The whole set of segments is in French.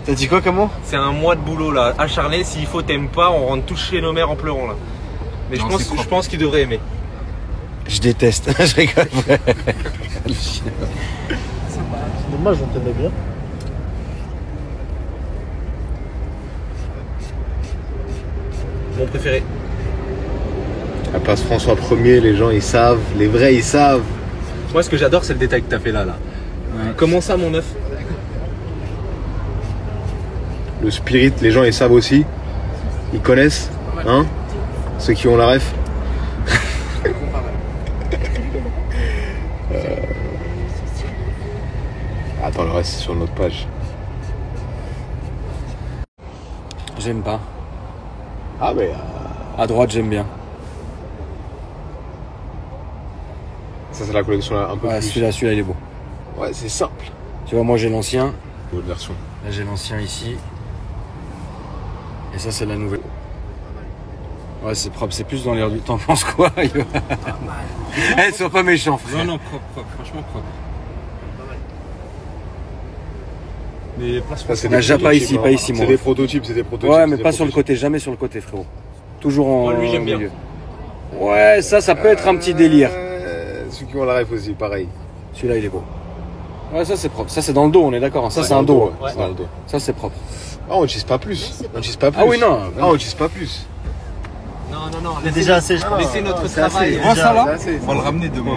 T'as dit quoi, comment? C'est un mois de boulot là, acharné. S'il faut, t'aimes pas, on rentre tous chez nos mères en pleurant là. Mais non, je pense qu'il devrait aimer. Je déteste, je rigole. C'est dommage, on t'aimait bien. Mon préféré. La place François 1er, les gens ils savent, les vrais ils savent. Moi, ce que j'adore, c'est le détail que t'as fait là. Ouais. Comment ça, mon œuf? Le spirit, les gens ils savent aussi. Ils connaissent, hein? Ceux qui ont la ref. Attends, le reste c'est sur notre page. J'aime pas. Ah mais... À droite, j'aime bien. Ça c'est la collection un peu ouais, plus... Celui-là il est beau. Ouais, c'est simple. Tu vois, moi j'ai l'ancien. L'autre version. Là j'ai l'ancien ici. Et ça c'est la nouvelle. Ouais, c'est propre, c'est plus dans l'air du temps. T'en penses quoi? Eh, sois pas méchant, frère. Non, propre, franchement propre. Mais c'est déjà pas ici, moi. C'est des prototypes, c'est des prototypes. Ouais, mais pas sur le côté, jamais sur le côté, frérot. Toujours en. Moi, lui, j'aime bien. Ouais, ça peut être un petit délire. Ceux qui ont la ref aussi, pareil. Celui-là, il est beau. Ouais, ça c'est propre. Ça c'est dans le dos, on est d'accord. Ça c'est un dos. Ouais. C'est dans le dos. Ça c'est propre. Ah, on utilise pas plus. On utilise pas plus. Ah oui, non. Ah, on utilise pas plus. Non. C'est déjà assez. Laissez notre travail. Moi, ça là, on va le ramener demain.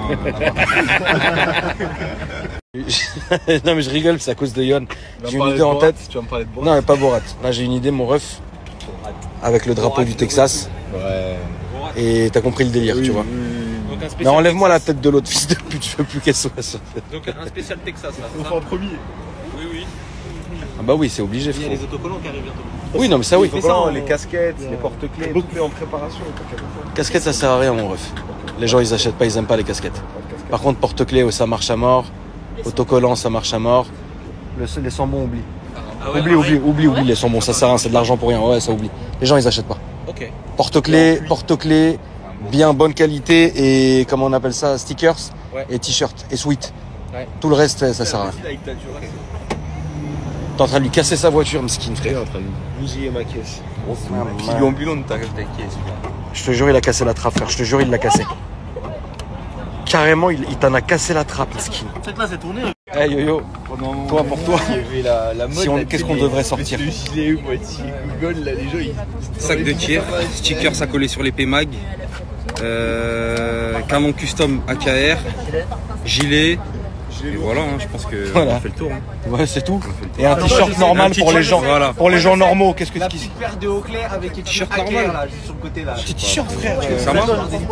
Non, mais je rigole, c'est à cause de Yon. J'ai une idée en tête. Tu vas me parler de Borat. Non, mais pas Borat. Là, j'ai une idée, mon ref. Avec le drapeau du Texas. Ouais. Et t'as compris le délire, tu vois. Mais enlève-moi la tête de l'autre fils de pute, je veux plus qu'elle soit ça. Donc un spécial Texas là. On fait en premier. Oui. Ah bah oui, c'est obligé, Il y a frérot. les autocollants qui arrivent bientôt. Oui, non, mais ça oui. Les casquettes, les porte-clés, tout est en préparation. Casquette, ça sert à rien, mon ref. Les gens, ils achètent pas, ils aiment pas les casquettes. Par contre, porte-clés, ça marche à mort. Autocollant, ça marche à mort. Les sambons, oublie. Oublie les sambons, ça sert à rien, c'est de l'argent pour rien. Ouais, ça oublie. Les gens, ils achètent pas. Ok. Porte-clés, bien bonne qualité et comment on appelle ça, stickers et t-shirt et sweat. Ouais. Tout le reste, ça sert à rien. T'es en train de lui casser sa voiture, mesquine, frère. En train de bousiller ma caisse. Pile ambulante, ta caisse. Je te jure, il a cassé la trappe, frère. Je te jure, il l'a cassé. Carrément, il t'en a cassé la trappe, mesquine. C'est que là, c'est tourné. Hey yo, toi pour toi. Qu'est-ce qu'on devrait sortir? Google, là, les gens, Sac de tir, stickers à coller sur les PMAG, canon custom AKR, gilet. Et voilà, hein, je pense que on a fait le tour. Hein. Ouais, c'est tout. Et un t-shirt normal pour les gens. Voilà. Pour les gens normaux, qu'est-ce que La petite paire de haut clair avec un t-shirt normal normal là, juste sur le côté là. Petit t-shirt, frère. Ça va.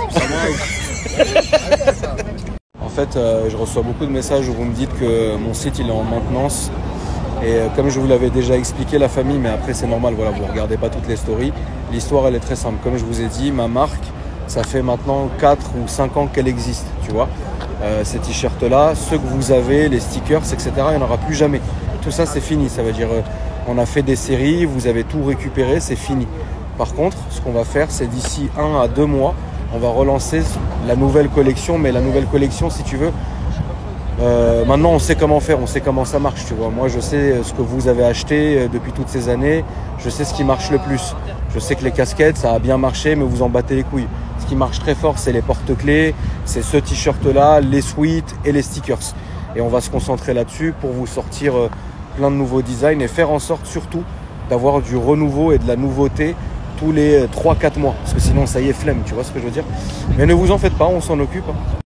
En fait, je reçois beaucoup de messages où vous me dites que mon site il est en maintenance. Et comme je vous l'avais déjà expliqué, la famille, mais après c'est normal, voilà, vous ne regardez pas toutes les stories. L'histoire, elle est très simple. Comme je vous ai dit, ma marque, ça fait maintenant 4 ou 5 ans qu'elle existe, tu vois. Ces t-shirts-là, ceux que vous avez, les stickers, etc., il n'y en aura plus jamais. Tout ça, c'est fini. Ça veut dire, on a fait des séries, vous avez tout récupéré, c'est fini. Par contre, ce qu'on va faire, c'est d'ici 1 à 2 mois, on va relancer la nouvelle collection. Mais la nouvelle collection, si tu veux, maintenant, on sait comment faire, on sait comment ça marche, tu vois. Moi, je sais ce que vous avez acheté depuis toutes ces années. Je sais ce qui marche le plus. Je sais que les casquettes, ça a bien marché, mais vous en battez les couilles. Ce qui marche très fort, c'est les porte-clés, c'est ce t-shirt-là, les sweats et les stickers. Et on va se concentrer là-dessus pour vous sortir plein de nouveaux designs et faire en sorte surtout d'avoir du renouveau et de la nouveauté tous les 3-4 mois. Parce que sinon, ça y est, flemme, tu vois ce que je veux dire. Mais ne vous en faites pas, on s'en occupe.